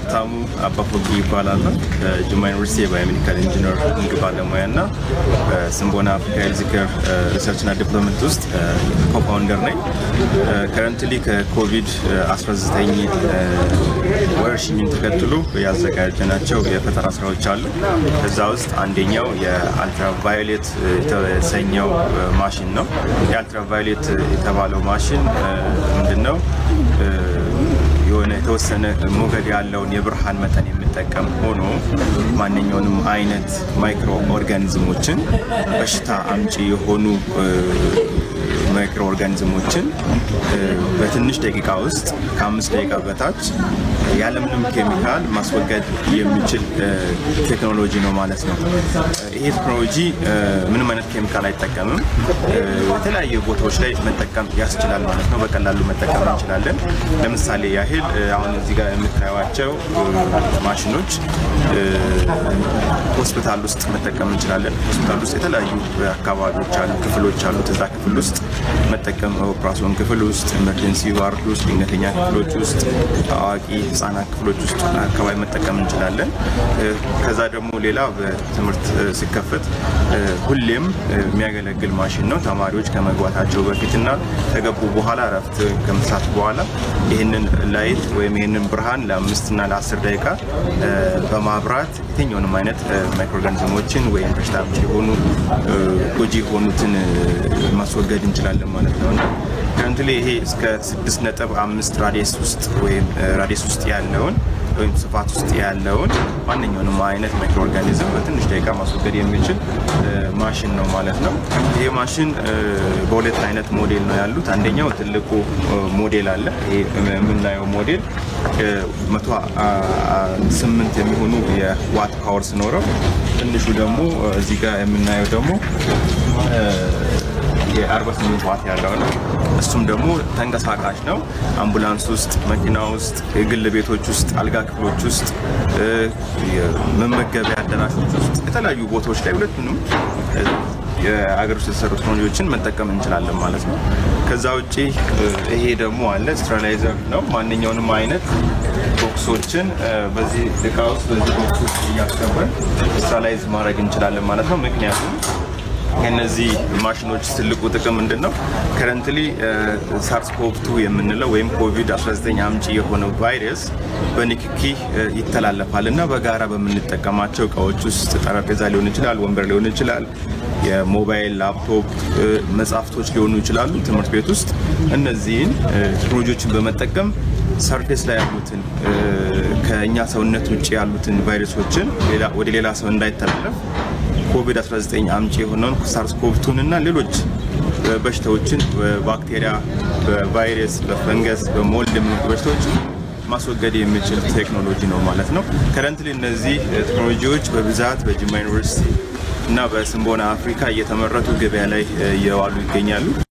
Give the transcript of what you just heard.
ሀብታሙ አባፎጊ ይባላል ጅማ ዩኒቨርሲቲ ባዮሜዲካል ኢንጂነር እንግባለሙያና በስምቦና አፍሪካ ሄልዝ ኬር ሪሰርች እና ዲቨሎፕመንት ውስጥ ኮፋውንደር ነኝ ከረንትሊ ከኮቪድ 19 ወረርሽኝን ተከትሎ ያዘጋጀናቸው የፈጠራ ስራዎች አሉ ከዛ ውስጥ አንደኛው የአልትራቫዮሌት የተሰኘው ማሽን ነው የአልትራቫዮሌት የተባለው ማሽን ምንድነው የሆነ የተወሰነ ሞገድ ያለውን የብርሃን መጠን የሚጠቀም ሆኖ ማንኛውንም አይነት ማይክሮ ኦርጋኒዝሞችን በሽታ አምጪ የሆኑ ማይክሮ ኦርጋኒዝሞችን በትንሽ ደቂቃ ውስጥ ከ5 ደቂቃ በታች ያለምንም ኬሚካል ማስወገድ የሚችል ቴክኖሎጂ ነው ማለት ነው ይሄ ቴክኖሎጂ ምንም አይነት ኬሚካል አይጠቀምም የተለያየ ቦታዎች ላይ መጠቀም ያስችላል ማለት ነው በቀላሉ መጠቀም እንችላለን ለምሳሌ ያህል አሁን እዚህ ጋር የምታዩዋቸው ማሽኖች ሆስፒታል ውስጥ መጠቀም እንችላለን ሆስፒታል ውስጥ የተለያዩ አካባቢዎች አሉ ክፍሎች አሉ ተዛ ክፍል ውስጥ መጠቀም ኦፕራሲዮን ክፍል ውስጥ ኢመርጀንሲ ዋርድ ውስጥ ድንገተኛ ክፍሎች ውስጥ አዋቂ ህፃናት ክፍሎች ውስጥ አካባቢ መጠቀም እንችላለን ከዛ ደግሞ ሌላ በትምህርት ሲከፈት ሁሌም የሚያገለግል ማሽን ነው ተማሪዎች ከመግባታቸው በፊትና ተገቡ በኋላ ረፍት ከምሳት በኋላ ይሄንን ላይት ወይም ይሄንን ብርሃን ለ5 እና ለ10 ደቂቃ በማብራት የትኛውንም አይነት ማይክሮኦርጋኒዝሞችን ወይም በሽታ የሆኑ ጎጂ የሆኑትን ማስወገድ እንችላለን ማለት ነው ከረንትሊ ይሄ እስከ 6.5 ራዲየስ ውስጥ ወይም ራዲየስ ውስጥ ያለውን ወይም ስፋት ውስጥ ያለውን ማንኛውንም አይነት ማይክሮ ኦርጋኒዝም በትንሽ ደቂቃ ማስወገድ የሚችል ማሽን ነው ማለት ነው ይሄ ማሽን በሁለት አይነት ሞዴል ነው ያሉት አንደኛው ትልቁ ሞዴል አለ ይሄ የምናየው ሞዴል 108 የሚሆኑ የዋት ፓወርስ ኖረው ትንሹ ደግሞ እዚህ ጋር የምናየው ደግሞ የ48 ዋት ያለው ነው እሱም ደግሞ ተንቀሳቃሽ ነው አምቡላንስ ውስጥ መኪና ውስጥ የግል ቤቶች ውስጥ አልጋ ክፍሎች ውስጥ የመመገቢያ አዳራሾች ውስጥ የተለያዩ ቦታዎች ላይ ሁለቱንም የአገር ውስጥ የተሰሩ ቴክኖሎጂዎችን መጠቀም እንችላለን ማለት ነው ከዛ ውጪ ይሄ ደግሞ አለ ስተራላይዘር ነው ማንኛውንም አይነት ቦክሶችን በዚህ እቃ ውስጥ በዚህ ቦክስ ውስጥ እያስገባን ስተራላይዝ ማድረግ እንችላለን ማለት ነው ምክንያቱም እነዚህ ማሽኖች ትልቁ ጥቅም ምንድነው ከረንትሊ ሳርስ-ኮቭ-2 የምንለው ወይም ኮቪድ-19 አምጪ የሆነው ቫይረስ በንክኪ ይተላለፋልና በጋራ በመንጠቀማቸው እቃዎች ውስጥ ጠረጴዛ ሊሆን ይችላል ወንበር ሊሆን ይችላል የሞባይል ላፕቶፕ መጻፍቶች ሊሆኑ ይችላሉ ትምህርት ቤት ውስጥ እነዚህን ቴክኖሎጂዎችን በመጠቀም ሰርፌስ ላይ ያሉትን ከኛ ሰውነት ውጪ ያሉትን ቫይረሶችን ወደ ሌላ ሰው እንዳይተላለፍ ኮቪድ-19 አምጪ የሆነውን ሳርስ-ኮቭ-2 እና ሌሎች በሽታዎችን በባክቴሪያ በቫይረስ በፈንገስ በሞልድ በሽታዎች ማስወገድ የሚችል ቴክኖሎጂ ነው ማለት ነው ከረንትሊ እነዚህ ቴክኖሎጂዎች በብዛት በጅማ ዩኒቨርሲቲ እና በስምቦና አፍሪካ እየተመረቱ ገበያ ላይ እየዋሉ ይገኛሉ